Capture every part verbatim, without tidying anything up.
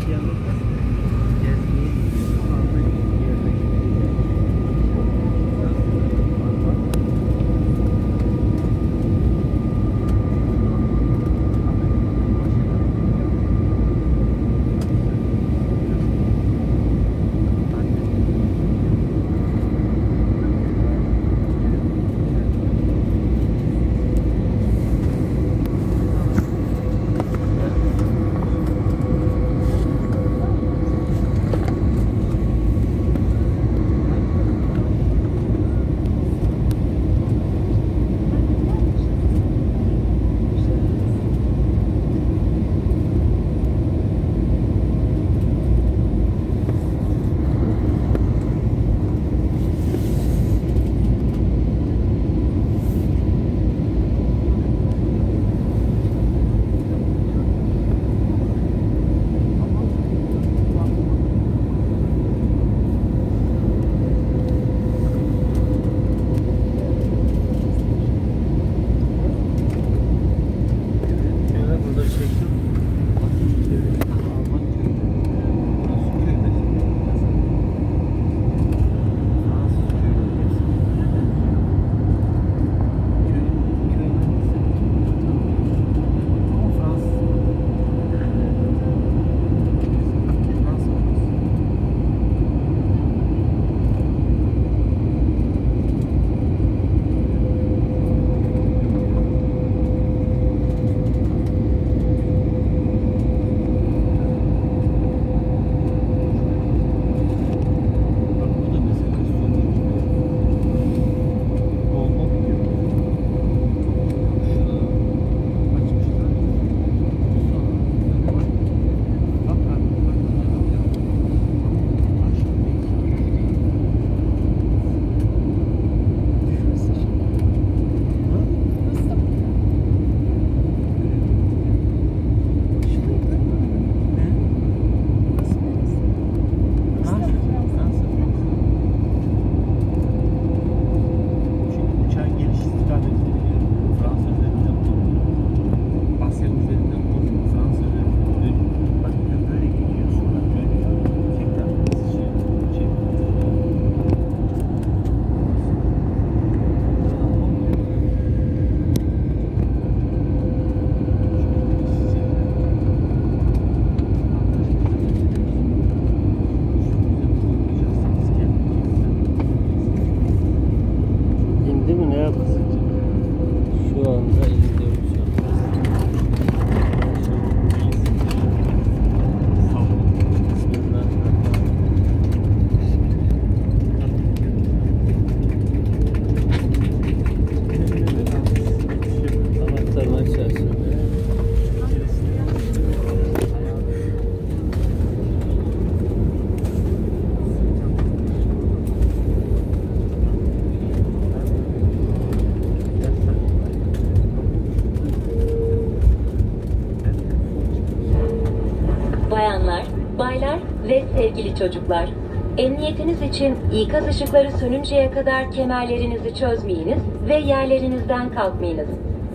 Bayanlar, baylar ve sevgili çocuklar, emniyetiniz için ikaz ışıkları sönünceye kadar kemerlerinizi çözmeyiniz ve yerlerinizden kalkmayınız.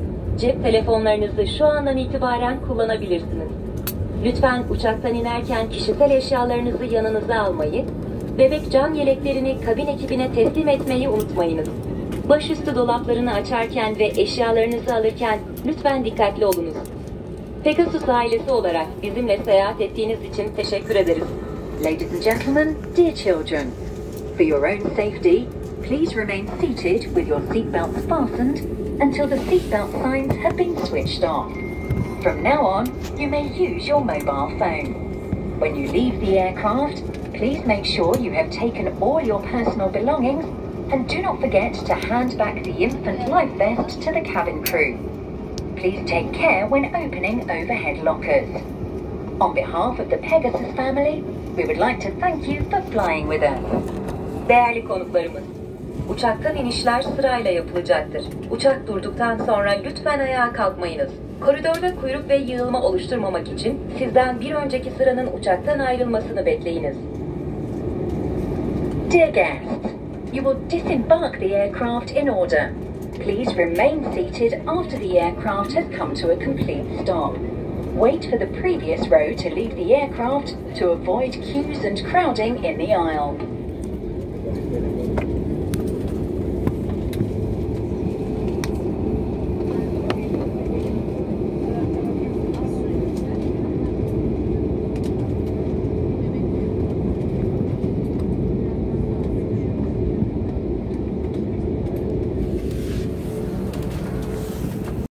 Cep telefonlarınızı şu andan itibaren kullanabilirsiniz. Lütfen uçaktan inerken kişisel eşyalarınızı yanınıza almayı, bebek cam yeleklerini kabin ekibine teslim etmeyi unutmayınız. Başüstü dolaplarını açarken ve eşyalarınızı alırken lütfen dikkatli olunuz. Pegasus ailesi olarak bizimle seyahat ettiğiniz için teşekkür ederiz. Ladies and gentlemen, dear children, for your own safety, please remain seated with your seatbelts fastened until the seatbelt signs have been switched off. From now on, you may use your mobile phone. When you leave the aircraft, please make sure you have taken all your personal belongings and do not forget to hand back the infant life vest to the cabin crew. Please take care when opening overhead lockers. On behalf of the Pegasus family, we would like to thank you for flying with us. Değerli konuklarımız, uçaktan inişler sırayla yapılacaktır. Uçak durduktan sonra lütfen ayağa kalkmayınız. Koridorda kuyruk ve yığılma oluşturmamak için sizden bir önceki sıranın uçaktan ayrılmasını bekleyiniz. Dear guests, you will disembark the aircraft in order. Please remain seated after the aircraft has come to a complete stop. Wait for the previous row to leave the aircraft to avoid queues and crowding in the aisle.